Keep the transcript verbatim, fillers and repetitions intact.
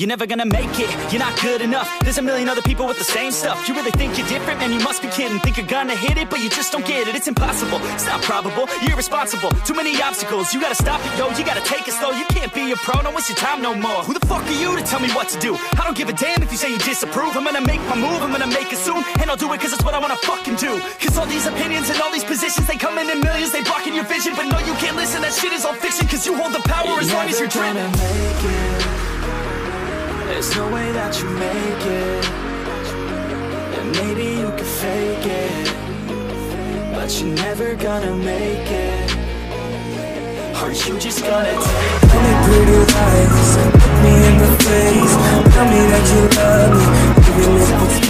You're never gonna make it, you're not good enough. There's a million other people with the same stuff. You really think you're different? Man, you must be kidding. Think you're gonna hit it, but you just don't get it. It's impossible, it's not probable, you're irresponsible. Too many obstacles, you gotta stop it, yo. You gotta take it slow, you can't be a pro. Don't waste your time no more. Who the fuck are you to tell me what to do? I don't give a damn if you say you disapprove. I'm gonna make my move, I'm gonna make it soon. And I'll do it cause it's what I wanna fucking do. Cause all these opinions and all these positions, they come in in millions, they blocking your vision. But no, you can't listen, that shit is all fiction. Cause you hold the power you're as long as you're dreaming. There's no way that you make it. And maybe you can fake it, but you're never gonna make it. Are you just gonna take it? Tell me pretty lies, look me in the face. Tell me that you love me, even if it's